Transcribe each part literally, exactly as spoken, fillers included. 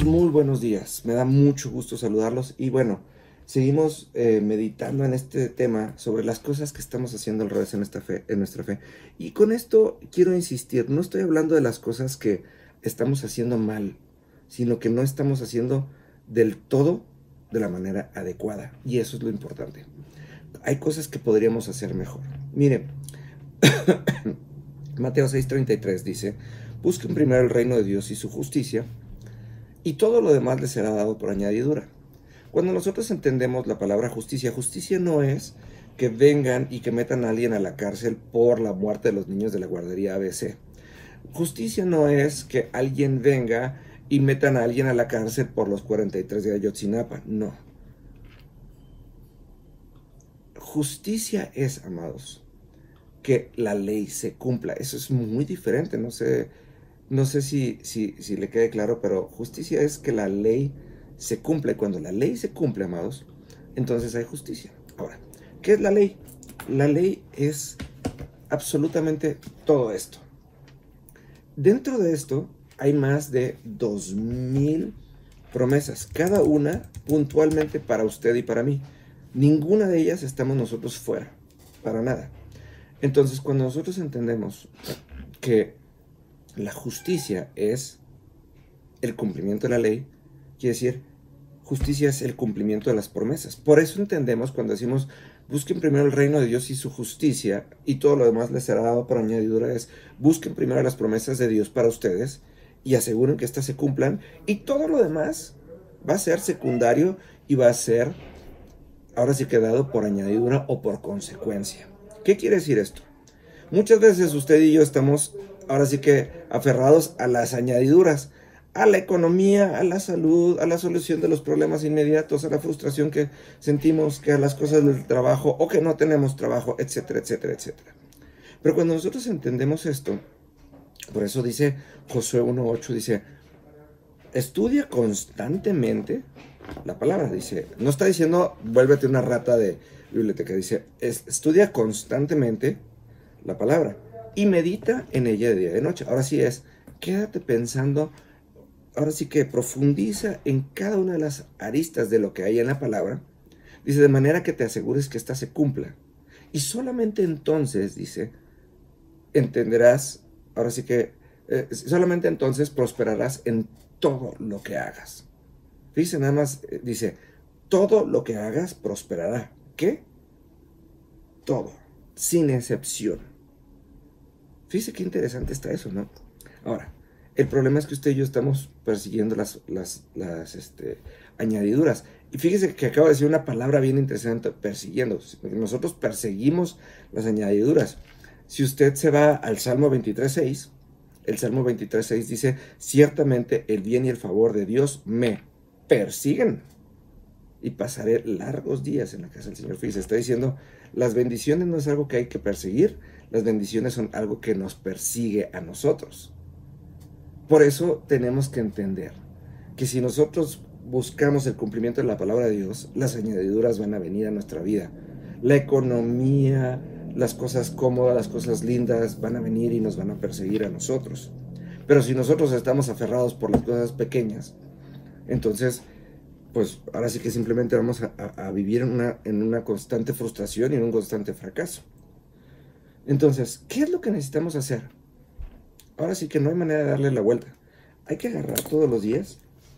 Amigos, muy buenos días. Me da mucho gusto saludarlos y bueno, seguimos eh, meditando en este tema sobre las cosas que estamos haciendo al revés en, esta fe, en nuestra fe. Y con esto quiero insistir, no estoy hablando de las cosas que estamos haciendo mal, sino que no estamos haciendo del todo de la manera adecuada. Y eso es lo importante. Hay cosas que podríamos hacer mejor. Miren, Mateo seis treinta y tres dice: busquen primero el reino de Dios y su justicia, y todo lo demás les será dado por añadidura. Cuando nosotros entendemos la palabra justicia, justicia no es que vengan y que metan a alguien a la cárcel por la muerte de los niños de la guardería A B C. Justicia no es que alguien venga y metan a alguien a la cárcel por los cuarenta y tres de Ayotzinapa. No. Justicia es, amados, que la ley se cumpla. Eso es muy diferente. No sé, no sé si, si, si le quede claro, pero justicia es que la ley se cumple. Cuando la ley se cumple, amados, entonces hay justicia. Ahora, ¿qué es la ley? La ley es absolutamente todo esto. Dentro de esto hay más de dos mil promesas, cada una puntualmente para usted y para mí. Ninguna de ellas estamos nosotros fuera, para nada. Entonces, cuando nosotros entendemos que la justicia es el cumplimiento de la ley, quiere decir, justicia es el cumplimiento de las promesas. Por eso entendemos cuando decimos, busquen primero el reino de Dios y su justicia, y todo lo demás les será dado por añadidura, es, busquen primero las promesas de Dios para ustedes, y aseguren que éstas se cumplan, y todo lo demás va a ser secundario, y va a ser, ahora sí que dado por añadidura o por consecuencia. ¿Qué quiere decir esto? Muchas veces usted y yo estamos ahora sí que aferrados a las añadiduras, a la economía, a la salud, a la solución de los problemas inmediatos, a la frustración que sentimos, que a las cosas del trabajo o que no tenemos trabajo, etcétera, etcétera, etcétera. Pero cuando nosotros entendemos esto, por eso dice Josué uno ocho, dice, estudia constantemente la palabra, dice, no está diciendo, vuélvete una rata de biblioteca, dice, es, estudia constantemente la palabra y medita en ella de día y de noche. Ahora sí es, quédate pensando, ahora sí que profundiza en cada una de las aristas de lo que hay en la palabra, dice, de manera que te asegures que ésta se cumpla. Y solamente entonces, dice, entenderás, ahora sí que, eh, solamente entonces prosperarás en todo lo que hagas. Fíjese, nada más, eh, dice, todo lo que hagas prosperará. ¿Qué? Todo, sin excepción. Fíjese qué interesante está eso, ¿no? Ahora, el problema es que usted y yo estamos persiguiendo las, las, las este, añadiduras. Y fíjese que acabo de decir una palabra bien interesante, persiguiendo. Nosotros perseguimos las añadiduras. Si usted se va al Salmo veintitrés seis, el Salmo veintitrés seis dice, ciertamente el bien y el favor de Dios me persiguen y pasaré largos días en la casa del Señor. Fíjese, está diciendo, las bendiciones no es algo que hay que perseguir, las bendiciones son algo que nos persigue a nosotros. Por eso tenemos que entender que si nosotros buscamos el cumplimiento de la palabra de Dios, las añadiduras van a venir a nuestra vida. La economía, las cosas cómodas, las cosas lindas van a venir y nos van a perseguir a nosotros. Pero si nosotros estamos aferrados por las cosas pequeñas, entonces, pues ahora sí que simplemente vamos a, a, a vivir en una, en una constante frustración y en un constante fracaso. Entonces, ¿qué es lo que necesitamos hacer? Ahora sí que no hay manera de darle la vuelta. Hay que agarrar todos los días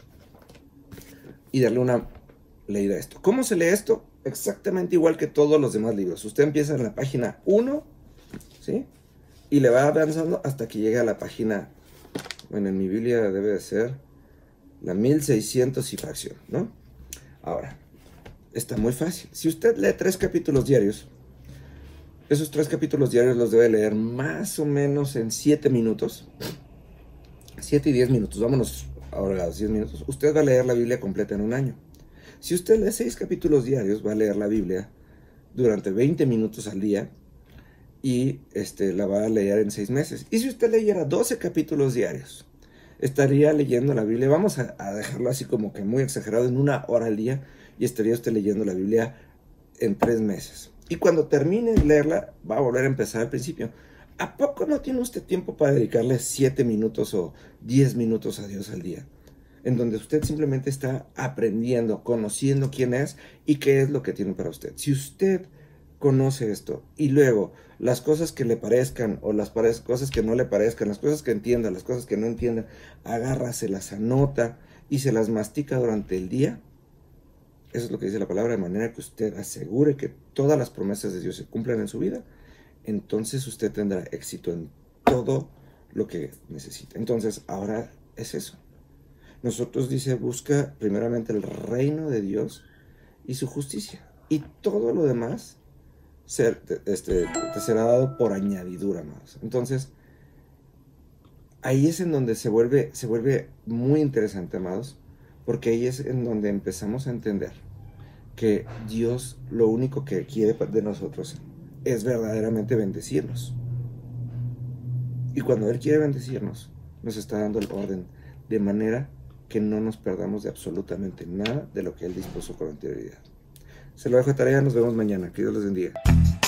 y darle una leída a esto. ¿Cómo se lee esto? Exactamente igual que todos los demás libros. Usted empieza en la página uno, ¿sí? Y le va avanzando hasta que llega a la página, bueno, en mi Biblia debe de ser la mil seiscientos y fracción, ¿no? Ahora, está muy fácil. Si usted lee tres capítulos diarios, esos tres capítulos diarios los debe leer más o menos en siete minutos. siete y diez minutos, vámonos ahora a los diez minutos. Usted va a leer la Biblia completa en un año. Si usted lee seis capítulos diarios, va a leer la Biblia durante veinte minutos al día y este, la va a leer en seis meses. Y si usted leyera doce capítulos diarios, estaría leyendo la Biblia, vamos a, a dejarlo así como que muy exagerado, en una hora al día, y estaría usted leyendo la Biblia en tres meses. Y cuando termine de leerla, va a volver a empezar al principio. ¿A poco no tiene usted tiempo para dedicarle siete minutos o diez minutos a Dios al día? en donde usted simplemente está aprendiendo, conociendo quién es y qué es lo que tiene para usted. Si usted conoce esto y luego las cosas que le parezcan o las cosas que no le parezcan, las cosas que entienda, las cosas que no entienda, agarra, se las anota y se las mastica durante el día. Eso es lo que dice la palabra, de manera que usted asegure que todas las promesas de Dios se cumplan en su vida. Entonces usted tendrá éxito en todo lo que necesita. Entonces ahora es eso. Nosotros dice, busca primeramente el reino de Dios y su justicia. Y todo lo demás ser, este, te será dado por añadidura, amados. Entonces, ahí es en donde se vuelve, se vuelve muy interesante, amados, porque ahí es en donde empezamos a entender que Dios lo único que quiere de nosotros es verdaderamente bendecirnos. Y cuando Él quiere bendecirnos, nos está dando el orden, de manera que no nos perdamos de absolutamente nada de lo que Él dispuso con anterioridad. Se lo dejo de tarea, nos vemos mañana. Que Dios los bendiga.